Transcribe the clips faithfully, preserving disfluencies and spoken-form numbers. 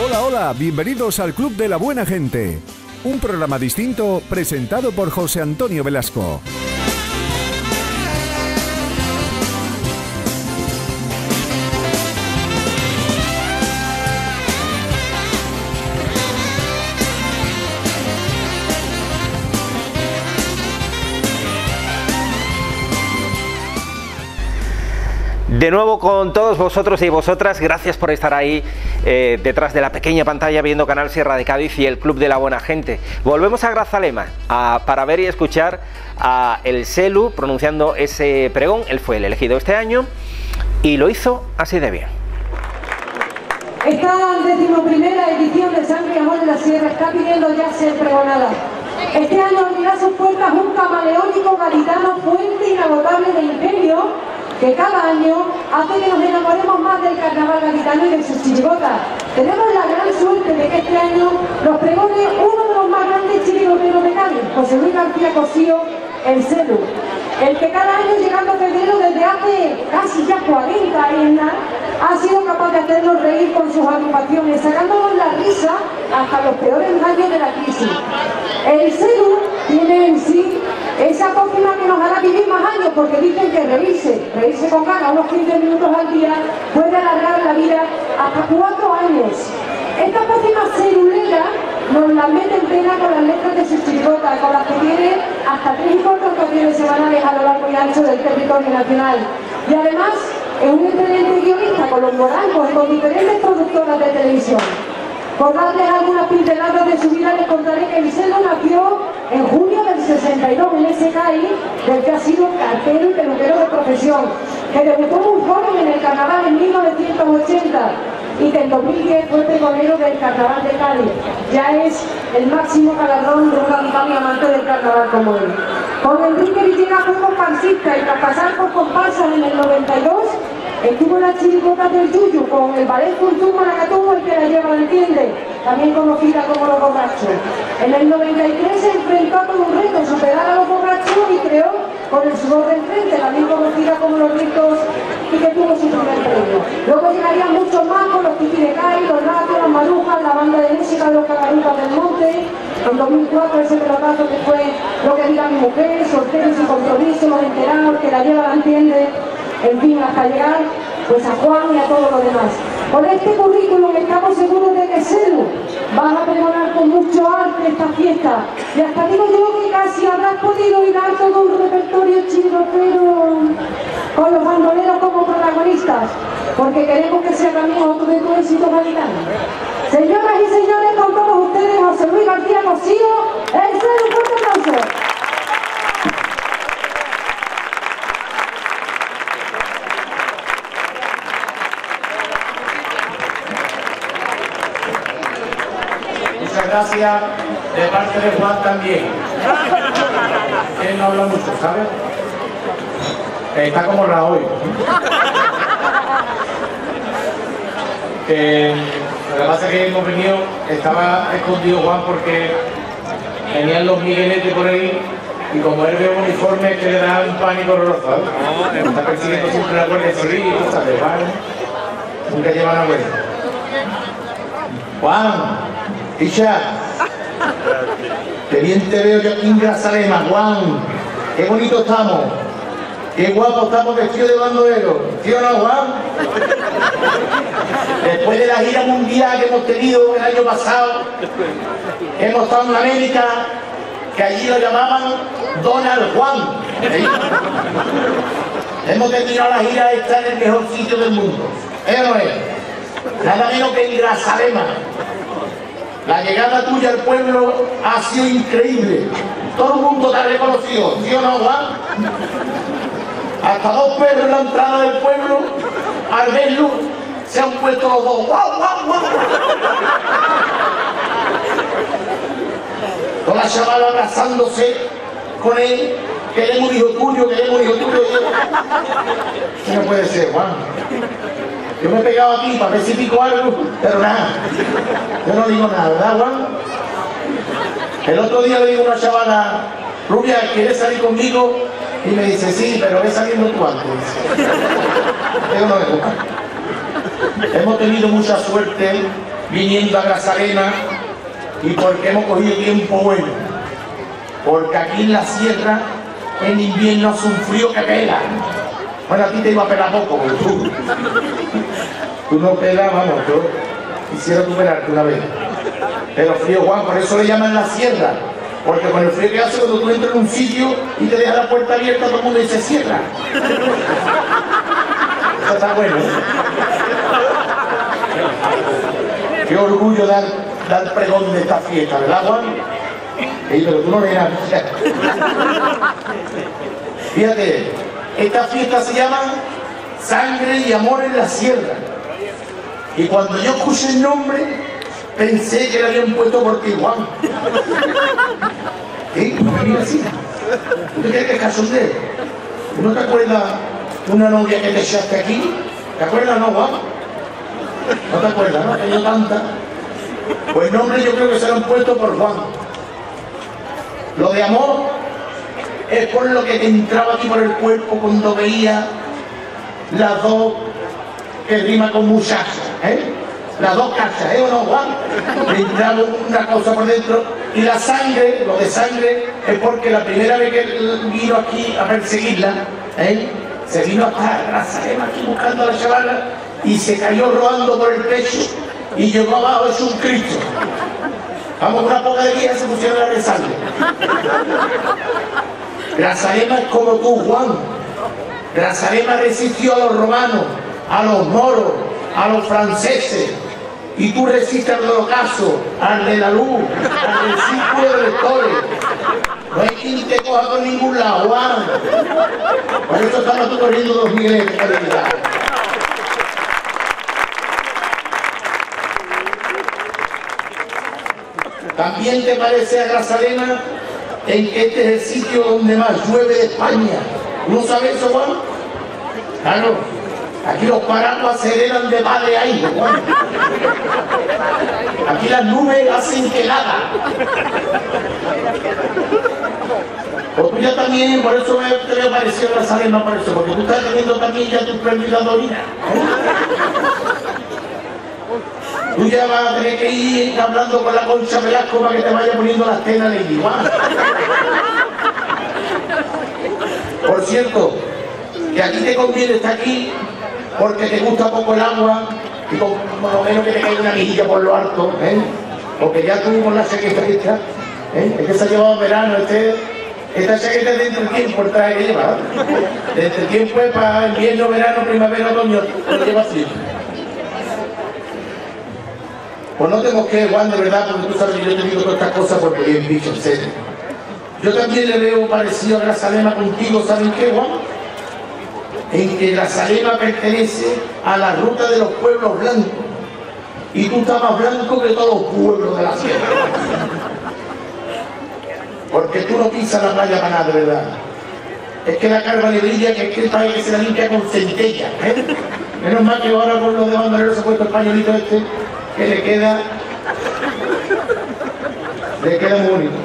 Hola, hola, bienvenidos al Club de la Buena Gente, un programa distinto presentado por José Antonio Velasco. De nuevo con todos vosotros y vosotras, gracias por estar ahí eh, detrás de la pequeña pantalla viendo Canal Sierra de Cádiz y el Club de la Buena Gente. Volvemos a Grazalema a, para ver y escuchar a el Selu pronunciando ese pregón. Él fue el elegido este año y lo hizo así de bien. Esta decimoprimera edición de Sangre y Amor de la Sierra está pidiendo ya ser pregonada. Este año abrirá sus puertas un camaleónico gaditano, fuente inagotable de ingenio, que cada año hace que nos enamoremos más del carnaval gaditano y de sus chirigotas. Tenemos la gran suerte de que este año nos pregone uno de los más grandes chirigoteros de Cádiz, José Luis García Cosío, el Selu, el que cada año, llegando a febrero desde hace casi ya cuarenta años, ha sido capaz de hacernos reír con sus agrupaciones, sacándonos la risa hasta los peores años de la crisis. El Selu tiene en sí esa pócima que nos hará vivir más años, porque dicen que reírse, reírse con ganas unos quince minutos al día puede alargar la vida hasta cuatro años. Esta pócima celulera nos la mete entera con las letras de sus chirigotas, con las que tiene hasta tres y cuatro actuaciones semanales a lo largo y ancho del territorio nacional. Y además es un excelente guionista con los morancos y con diferentes productoras de televisión. Por darles algunas pinceladas de su vida, les contaré que el Selu nació en junio del sesenta y dos en ese C A I, del que ha sido cartero y peluquero de profesión, que debutó muy joven en el carnaval en mil novecientos ochenta y que en dos mil diez fue pregonero del carnaval de Cádiz. Ya es el máximo galardón de un radical y amante del carnaval como él. Con Enrique Villegas fue comparsista y tras pasar por comparsas en el noventa y dos, estuvo en las chirigotas del Yuyu con el ballet Cultura Maracatú, el que la lleva la entiende, también conocida como Los Borrachos. En el noventa y tres se enfrentó a todo un reto, superar a Los Borrachos, y creó Con el Sudor del Frente, también conocida como Los Ricos, y que tuvo su primer premio. Luego llegarían muchos más con los Titi de Cádiz, los Ratios, las Marujas, la banda de música de los Cagarutas del Monte. En dos mil cuatro ese pelotazo que fue Lo que diga mi mujer, Solteros y Compromiso, Los Enterados, que la lleva la entiende. En fin, hasta llegar pues a Juan y a todos los demás. Con este currículum estamos seguros de que Selu vas a pregonar con mucho arte esta fiesta. Y hasta digo yo que casi habrás podido hilar todo un repertorio chirigotero con los bandoleros como protagonistas, porque queremos que sea también otro de tu éxito gaditano. Señoras y señores, con todos ustedes, José Luis García Cosío, el Selu. Un fuerte aplauso. Gracias de parte de Juan también. Él no habla mucho, ¿sabes? Está como Raúl. Eh, lo que pasa es que hemos venido, estaba escondido Juan porque venían los migueletes por ahí y como él ve un uniforme que le da un pánico horroroso, ¿sabes? Está persiguiendo siempre la guardia civil y cosas de Juan. Nunca llevan a vuelta. Juan. Isha, que bien te veo yo aquí en Grazalema, Juan, qué bonito estamos, qué guapo estamos vestidos de bandolero, ¿sí o no, Juan? Después de la gira mundial que hemos tenido el año pasado, hemos estado en América, que allí lo llamaban Donald Juan. ¿Sí? Hemos terminado la gira esta en el mejor sitio del mundo, ¿eh o no es? Nada menos que en Grazalema. La llegada tuya al pueblo ha sido increíble. Todo el mundo te ha reconocido, ¿sí o no, Juan? Hasta dos perros en la entrada del pueblo, al verlo, se han puesto los dos. ¡Guau, guau, guau! Con la chavala abrazándose con él, que él es un hijo tuyo, que él es un hijo tuyo. ¿Qué no puede ser, Juan? Yo me he pegado aquí para ver si pico algo, pero nada. Yo no digo nada, ¿verdad, Juan? El otro día le digo a una chavala, Rubia, ¿quieres salir conmigo? Y me dice, sí, pero ve saliendo tú antes. Yo no me gusta. Hemos tenido mucha suerte viniendo a Grazalema y porque hemos cogido tiempo bueno. Porque aquí en la sierra, en invierno hace un frío que pela. Bueno, a ti te iba a pelar poco, pero tú, tú no pelas, vamos, yo quisiera tú pelarte una vez. Pero frío, Juan, por eso le llaman la sierra. Porque con el frío que hace cuando tú entras en un sitio y te dejas la puerta abierta, todo el mundo dice sierra. Eso está bueno, ¿eh? Qué orgullo dar, dar pregón de esta fiesta, ¿verdad, Juan? Ey, pero tú no le das. Fíjate, esta fiesta se llama Sangre y Amor en la Sierra. Y cuando yo escuché el nombre, pensé que le habían puesto por ti, Juan. ¿Sí? ¿No me mira así? ¿Tú te crees que es cachondeo? ¿No te acuerdas una novia que te echaste aquí? ¿Te acuerdas, no, Juan? ¿No te acuerdas, no? Que yo tanta. Pues el nombre yo creo que se lo han puesto por Juan. Lo de amor es por lo que te entraba aquí por el cuerpo cuando veía las dos que rima con muchacha, ¿eh? Las dos cachas, ¿eh o no, Juan? Me entraba una cosa por dentro. Y la sangre, lo de sangre, es porque la primera vez que vino aquí a perseguirla, ¿eh? Se vino hasta Grazalema aquí buscando a la chavala y se cayó rodando por el pecho y llegó abajo, es un Cristo. Vamos, una poca de guía se pusieron a rezarle. Grazalema es como tú, Juan. Grazalema resistió a los romanos, a los moros, a los franceses. Y tú resistes al holocausto, al de la luz, al del círculo de lectores. No hay quien te coja por ningún lado, Juan. Por eso estamos tú corriendo dos mil de calidad. También te parece a Grazalema en que este es el sitio donde más llueve de España. ¿No sabes eso, Juan? Claro, aquí los paraguas se heredan de madre a hijo, Juan. Aquí las nubes hacen que nada. Pues tú ya también, por eso me, te veo parecido a Grazalema, por eso, porque tú estás teniendo también ya tu pérdida de orina, ¿eh? Tú ya vas a tener que ir hablando con la Concha Velasco para que te vaya poniendo las telas de igual. Por cierto, que a ti te conviene estar aquí porque te gusta poco el agua y por lo menos que te caiga una mejilla por lo alto, ¿eh? Porque ya tú con la chaqueta que está, ¿eh? Es que se ha llevado verano, este, esta chaqueta es de entretiempo, el traje que lleva, ¿eh? De entretiempo es para invierno, verano, primavera, otoño, lo lleva así. Pues no tengo que, Juan, de verdad, porque tú sabes que yo te digo todas estas cosas porque bien dicho, en serio. Yo también le veo parecido a Grazalema contigo, ¿saben qué, Juan? En que Grazalema pertenece a la ruta de los pueblos blancos. Y tú estás más blanco que todos los pueblos de la sierra. Porque tú no pisas la playa para nada, de verdad. Es que la carga le brilla, que es que el país que se la limpia con centella, ¿eh? Menos mal que ahora con los de bandoleros se ha puesto el pañuelito este, que le queda, le queda muy bonito.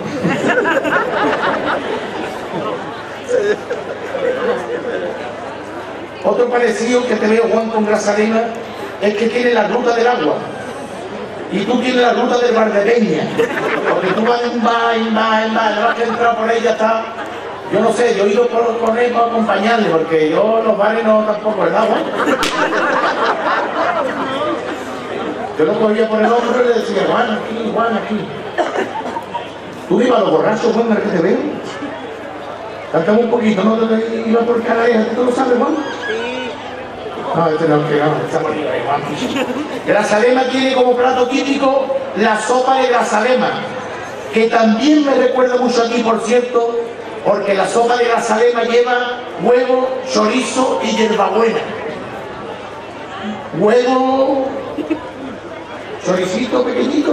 Otro parecido que te veo, Juan, con Grazalema es que tiene la ruta del agua y tú tienes la ruta del Valdepeña, porque tú vas en va, en va, en va, vas que entrar por ahí ya está. Yo no sé, yo he ido por, por él para acompañarle, porque yo los bares no tampoco, ¿verdad, Juan? Yo lo cogía por el hombro y le decía, Juan, aquí, Juan, aquí. ¿Tú ibas a los borrachos, Juan, al que te veo? Cantamos un poquito, ¿no? Iba por cada vez, ¿tú lo sabes, Juan? Sí. No, este no, que no, estamos libres, Juan. Grazalema tiene como plato típico la sopa de Grazalema, que también me recuerda mucho aquí, por cierto, porque la sopa de Grazalema lleva huevo, chorizo y hierbabuena. Huevo, choricito pequeñito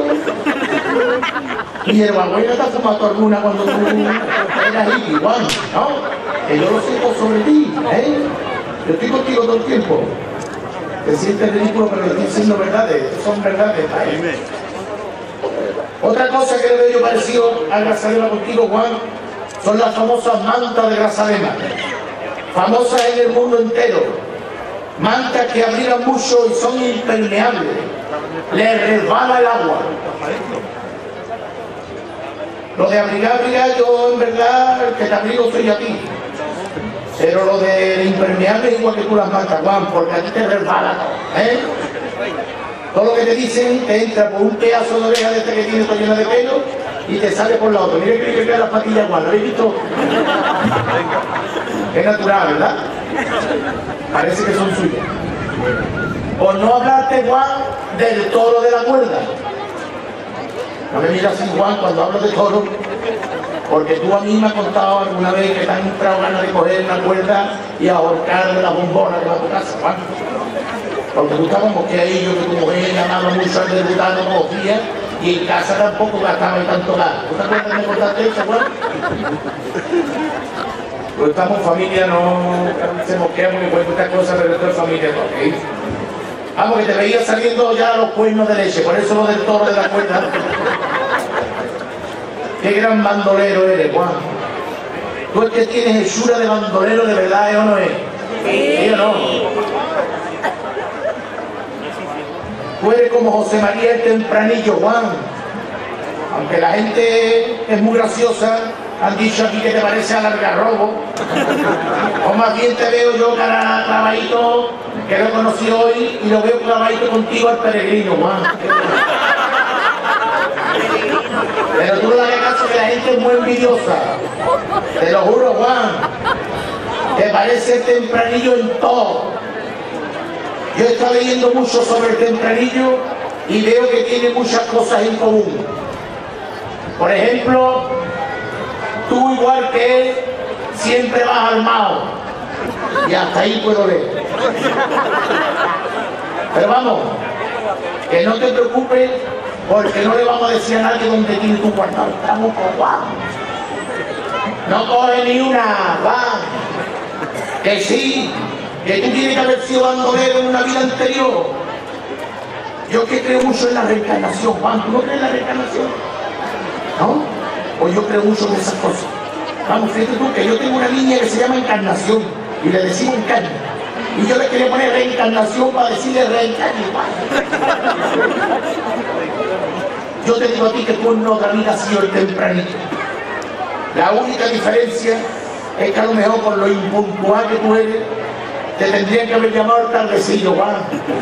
y hierbabuena te ha fumado alguna cuando tú eras hippie, Juan, ¿no? Que yo lo sé todo sobre ti, ¿eh? Yo estoy contigo todo el tiempo. Te sientes ridículo, pero estoy diciendo verdades, son verdades, ¿eh? Otra cosa que le veo yo parecido a Grazalema contigo, Juan, son las famosas mantas de Grazalema, famosas en el mundo entero. mantas que abrigan mucho y son impermeables, les resbala el agua. Lo de abrigar, abrigar, yo en verdad, el que te abrigo soy a ti. Pero lo de impermeable es igual que tú las mantas, Juan, porque a ti te resbala todo, ¿eh? Todo lo que te dicen te entra por un pedazo de oreja de este que tiene todo lleno de pelo y te sale por la otra. Mira que le queda las patillas, Juan, ¿lo habéis visto? Es natural, ¿verdad? Parece que son suyas. Por no hablarte, Juan, del toro de la cuerda. No me miras así, Juan, cuando hablo de toro, porque tú a mí me has contado alguna vez que te han entrado ganas de coger una cuerda y ahorcar de la bombona que va a tu casa, Juan. Porque tú estabas mosqueadillo, que tu mujer llamaba mucho al debutado todos los días y en casa tampoco gastaba tanto gas. ¿Tú te acuerdas de me contaste eso, Juan? Pues estamos familia, no se mosquea porque cuenta estas cosas, pero esto es familia, ¿ok? Vamos, que te veía saliendo ya los cuernos de leche, por eso lo del toro de la cuerda. Qué gran bandolero eres, Juan. Tú es que tienes hechura de bandolero de verdad, ¿eh o no es? ¿Sí o no? Tú eres como José María el Tempranillo, Juan. Aunque la gente es muy graciosa, han dicho aquí que te parece al algarrobo. O más bien te veo yo cara clavadito, que lo conocí hoy, y lo veo clavadito contigo al peregrino, Juan. Pero tú no le hagas caso, que la gente es muy envidiosa. Te lo juro, Juan. Te parece el Tempranillo en todo. Yo he estado leyendo mucho sobre el Tempranillo y veo que tiene muchas cosas en común. Por ejemplo, tú igual que él, siempre vas armado. Y hasta ahí puedo leer. Pero vamos, que no te preocupes, porque no le vamos a decir a nadie dónde tienes tu guardado. Estamos con Juan. No coge ni una, Juan. Que sí, que tú tienes que haber sido bandolero en una vida anterior. Yo que creo mucho en la reencarnación, Juan. ¿Tú no crees en la reencarnación? ¿No? Pues yo creo mucho en esas cosas. Vamos, fíjate tú que yo tengo una niña que se llama Encarnación y le decimos Encarna. Y yo le quería poner reencarnación para decirle reencarne, Juan. Yo te digo a ti que tú en otra vida has sido el Tempranillo. La única diferencia es que a lo mejor por lo impuntual que tú eres, te tendrían que haber llamado el tardecillo, Juan.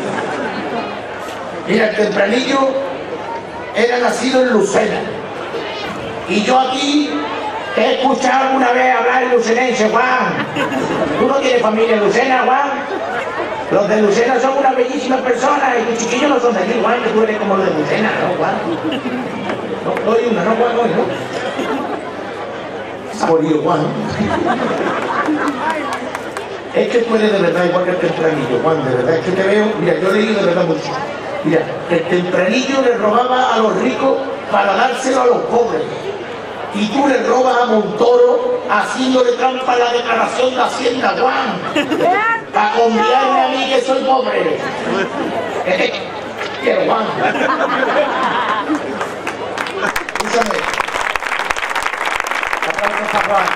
Mira, el Tempranillo era nacido en Lucena. Y yo aquí te he escuchado alguna vez hablar en lucenense, Juan. ¿Tú no tienes familia en Lucena, Juan? Los de Lucena son unas bellísimas personas y tus chiquillos no son de aquí, Juan, que tú eres como los de Lucena, ¿no, Juan? No, doy una, no, Juan, hoy, ¿no? Saborío, Juan. Es que tú eres de verdad igual que el Tempranillo, Juan, de verdad. Es que te veo, mira, yo he leído de verdad mucho. Mira, el Tempranillo le robaba a los ricos para dárselo a los pobres. Y tú le robas a Montoro haciéndole trampa a la declaración de Hacienda, Juan. Para conviarme a mí que soy pobre. Quiero, Juan. Escúchame. Aplausos a Juan.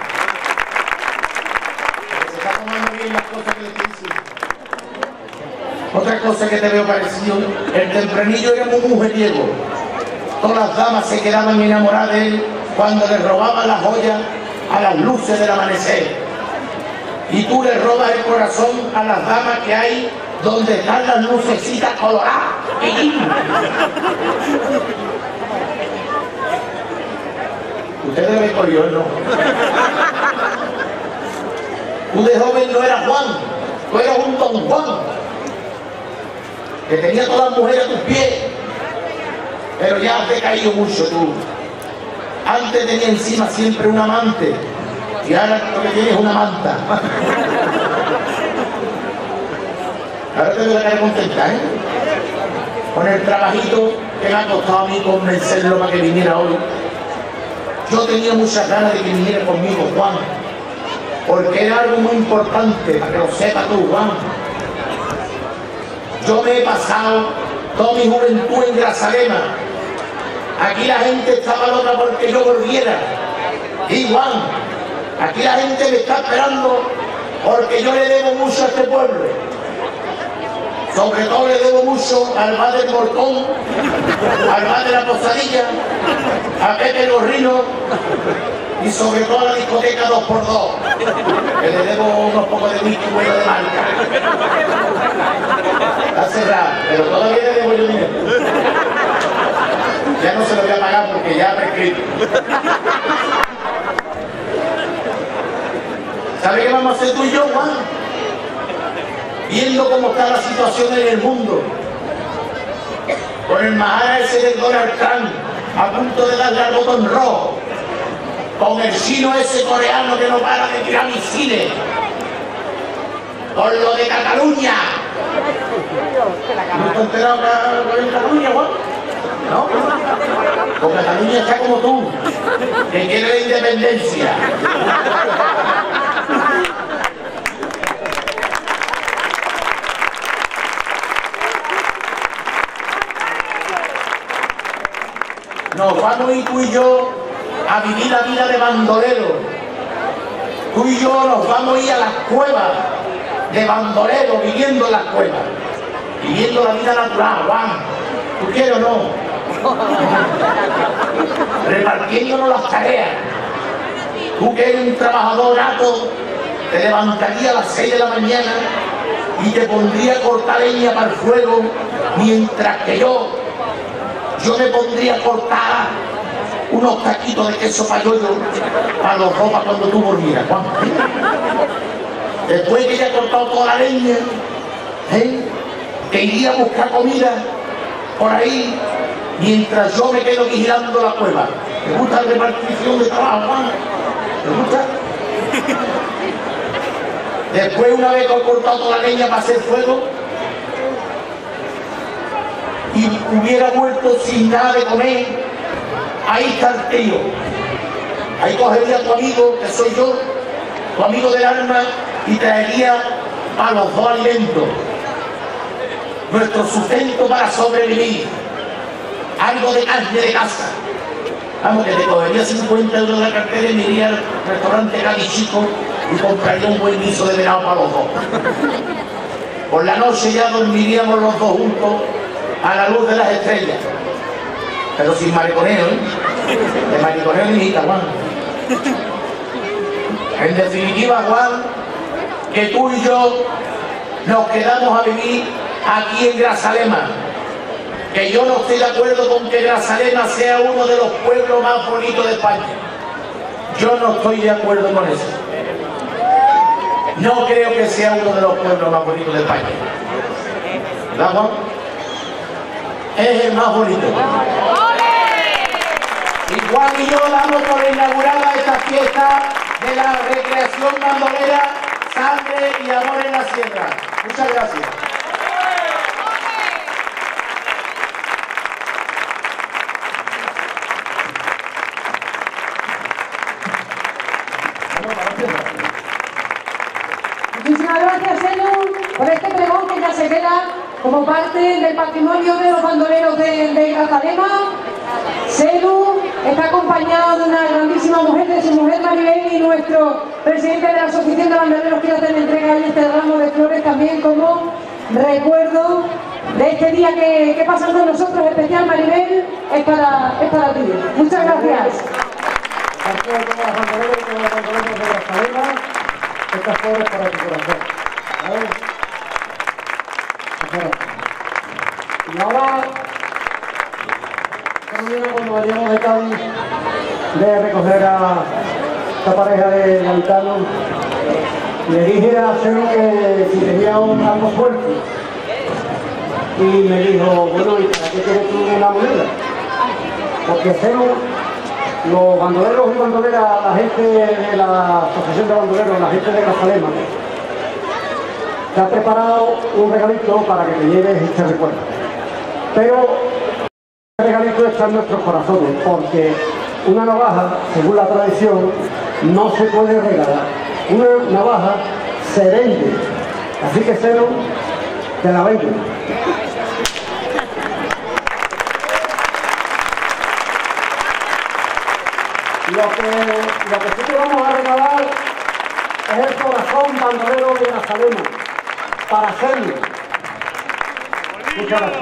Se está tomando bien las cosas que le estoy diciendo. Otra cosa que te veo parecido, el Tempranillo era muy mujeriego. Todas las damas se quedaban enamoradas de él cuando le robaban las joyas a las luces del amanecer. Y tú le robas el corazón a las damas que hay donde están las lucecitas coloradas. Usted debe correr, ¿no? Tú de joven no eras Juan, tú eras un don Juan, que tenía todas las mujeres a tus pies, pero ya has decaído mucho tú. Antes tenía encima siempre un amante y ahora lo que tienes es una manta. Ahora te veo la cara contenta, ¿eh? Con el trabajito que me ha costado a mí convencerlo para que viniera hoy. Yo tenía muchas ganas de que viniera conmigo, Juan, porque era algo muy importante, para que lo sepas tú, Juan. Yo me he pasado toda mi juventud en Grazalema. Aquí la gente estaba loca porque yo volviera. Y Juan, aquí la gente me está esperando porque yo le debo mucho a este pueblo. Sobre todo le debo mucho al bar del Morcón, al bar de la Posadilla, a Pepe Gorrino y sobre todo a la discoteca dos por dos, que le debo unos pocos de whisky bueno de marca. Está cerrado, pero todavía le debo yo dinero. Ya no se lo voy a pagar porque ya ha prescrito. ¿Sabe qué vamos a hacer tú y yo, Juan? Viendo cómo está la situación en el mundo, con el Mahara ese de Donald Trump a punto de darle al botón rojo, con el chino ese coreano que no para de tirar misiles, con lo de Cataluña. ¿No te has enterado con el Cataluña, Juan? ¿No? Con Cataluña está como tú, que quiere la independencia. Nos vamos a ir tú y yo a vivir la vida de bandolero. Tú y yo nos vamos a ir a las cuevas de bandolero, viviendo en las cuevas, viviendo la vida natural, Juan. ¿Tú quieres o no? Repartiéndonos las tareas. Tú que eres un trabajador nato, te levantarías a las seis de la mañana y te pondría a cortar leña para el fuego, mientras que yo Yo me pondría a cortar unos taquitos de queso payollo para los ropas cuando tú volvieras, Juan. Después que ya he cortado toda la leña, ¿eh? que iría a buscar comida por ahí, mientras yo me quedo vigilando la cueva. ¿Te gusta la repartición de trabajo, Juan? ¿Te gusta? Después, una vez que he cortado toda la leña para hacer fuego, y hubiera vuelto sin nada de comer, ahí está el tío. Ahí cogería a tu amigo, que soy yo, tu amigo del alma, y traería a los dos alimentos, nuestro sustento para sobrevivir, algo de carne de casa. Vamos, que te cogería cincuenta euros de la cartera y me iría al restaurante Calichico y compraría un buen guiso de venado para los dos. Por la noche ya dormiríamos los dos juntos a la luz de las estrellas, pero sin mariconeo, ¿eh? De mariconeo ni hijita, Juan. En definitiva, Juan, que tú y yo nos quedamos a vivir aquí en Grazalema, que yo no estoy de acuerdo con que Grazalema sea uno de los pueblos más bonitos de España. Yo no estoy de acuerdo con eso. No creo que sea uno de los pueblos más bonitos de España. ¿Verdad, Juan? Es el más bonito. Y Juan y yo damos por inaugurada esta fiesta de la recreación bandolera, Sangre y Amor en la Sierra. Muchas gracias. Muchísimas gracias, Senu, por este pregón que ya se queda como parte del patrimonio de los bandoleros de, de Grazalema. Senu está acompañado de una grandísima mujer, de su mujer Maribel, y nuestro presidente de la Asociación de Bandoleros quiere hacer entrega de este ramo de flores también como recuerdo de este día que, que pasan con nosotros, especial, Maribel, es para, es para ti. Muchas gracias. Gracias a todos los bandoleros y todos los bandoleros de Grazalema. Estas flores para tu corazón. ¿Sabes? Y ahora, esta mañana cuando veníamos de Cádiz de recoger a esta pareja de gaditanos, le dije a Senu que si tenía un algo fuerte. Y me dijo, bueno, ¿y para qué quieres tú una moneda? Porque Senu, los bandoleros y bandoleras, la gente de la Asociación de Bandoleros, la gente de Grazalema, te ha preparado un regalito para que te lleves este recuerdo. Pero este regalito está en nuestros corazones, porque una navaja, según la tradición, no se puede regalar. Una navaja se vende. Así que, Senu, te la vendo. Lo que, lo que sí que vamos a regalar es el corazón bandolero de Grazalema, para hacerlo. Muchas gracias.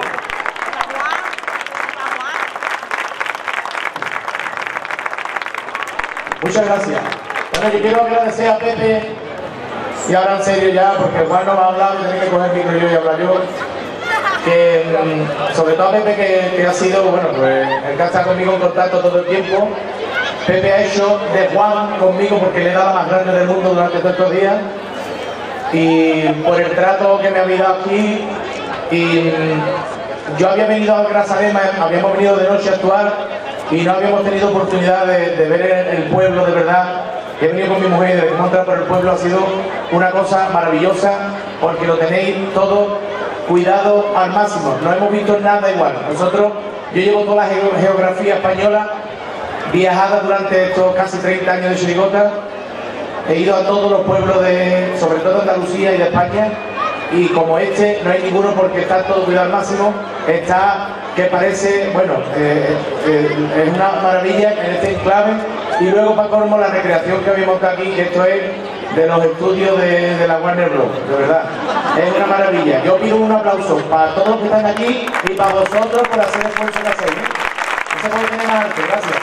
Muchas gracias. Bueno, yo quiero agradecer a Pepe, y ahora en serio ya, porque Juan no va a hablar, yo tengo que coger el micro yo y hablar yo. Que, sobre todo a Pepe, que, que ha sido, bueno, pues el que ha estado conmigo en contacto todo el tiempo. Pepe ha hecho de Juan conmigo porque le da la más grande del mundo durante todos estos días. Y por el trato que me había dado aquí, y yo había venido a Grazalema, habíamos venido de noche a actuar y no habíamos tenido oportunidad de, de ver el, el pueblo de verdad. He venido con mi mujer y desde que hemos entrado por el pueblo ha sido una cosa maravillosa porque lo tenéis todo cuidado al máximo, no hemos visto nada igual. Nosotros, yo llevo toda la geografía española viajada durante estos casi treinta años de chirigota, he ido a todos los pueblos, de, sobre todo de Andalucía y de España, y como este no hay ninguno porque está todo cuidado al máximo, está que parece, bueno, eh, eh, es una maravilla en este enclave. Y luego para colmo la recreación que habíamos montado aquí, que esto es de los estudios de, de la Warner Bros, de verdad, es una maravilla. Yo pido un aplauso para todos los que están aquí y para vosotros por hacer el esfuerzo que hacéis. No se puede tener más arte, gracias.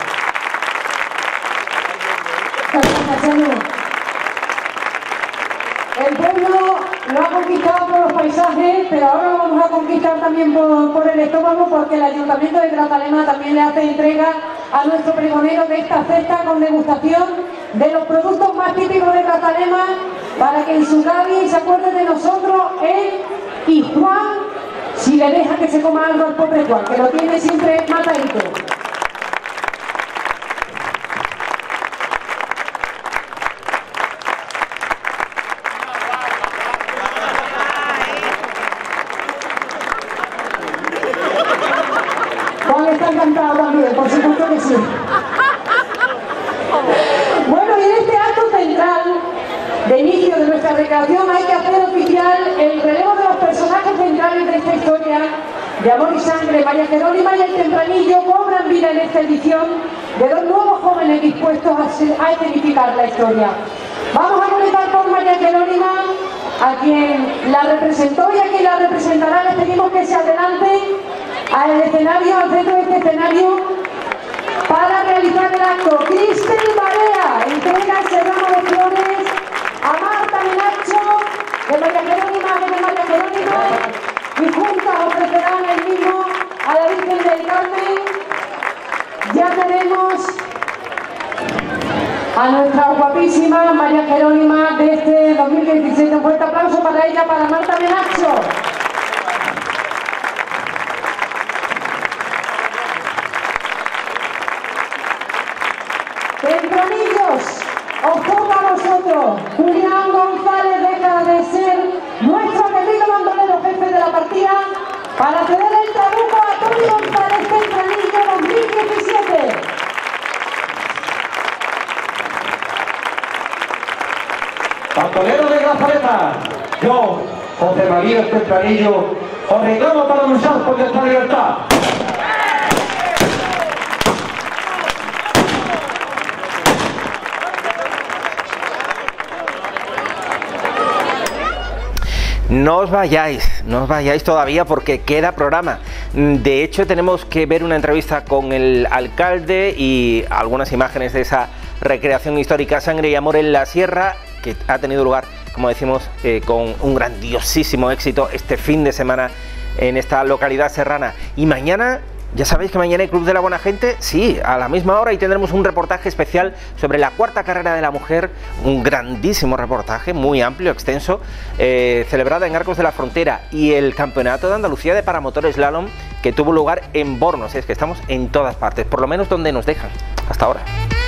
El pueblo lo ha conquistado por los paisajes, pero ahora lo vamos a conquistar también por, por el estómago, porque el Ayuntamiento de Grazalema también le hace entrega a nuestro pregonero de esta cesta con degustación de los productos más típicos de Grazalema, para que en su calle se acuerde de nosotros él y Juan, si le deja que se coma algo al pobre Juan, que lo tiene siempre matadito. Está encantado también, por supuesto que sí. Bueno, y en este acto central de inicio de nuestra recreación hay que hacer oficial el relevo de los personajes centrales de esta historia de amor y sangre. María Jerónima y el Tempranillo cobran vida en esta edición de dos nuevos jóvenes dispuestos a, a escenificar la historia. Vamos a comenzar con María Jerónima, a quien la representó y a quien la representará. Les pedimos que se adelante al escenario, al centro de este escenario, para realizar el acto. Cristel Barea entrega ese ramo de flores a Marta Menacho, de María Jerónima, de María Jerónima, y juntas ofrecerán el mismo a la Virgen del Carmen. Ya tenemos a nuestra guapísima María Jerónima de este dos mil diecisiete. Un fuerte aplauso para ella, para Marta Menacho. Tempranillos, os toca a vosotros. Julián González deja de ser nuestro querido bandolero jefe de la partida para ceder el trabuco a Tony González Tempranillo dos mil diecisiete. Bandolero de Grazalema, yo, José María Tempranillo, os reclamo para luchar por nuestra libertad. No os vayáis, no os vayáis todavía porque queda programa. De hecho, tenemos que ver una entrevista con el alcalde y algunas imágenes de esa recreación histórica Sangre y Amor en la Sierra, que ha tenido lugar, como decimos, eh, con un grandiosísimo éxito este fin de semana en esta localidad serrana. Y mañana, ya sabéis que mañana el Club de la Buena Gente, sí, a la misma hora, y tendremos un reportaje especial sobre la cuarta carrera de la mujer, un grandísimo reportaje, muy amplio, extenso, eh, celebrada en Arcos de la Frontera, y el Campeonato de Andalucía de Paramotor Slalom, que tuvo lugar en Bornos. Es que estamos en todas partes, por lo menos donde nos dejan, hasta ahora.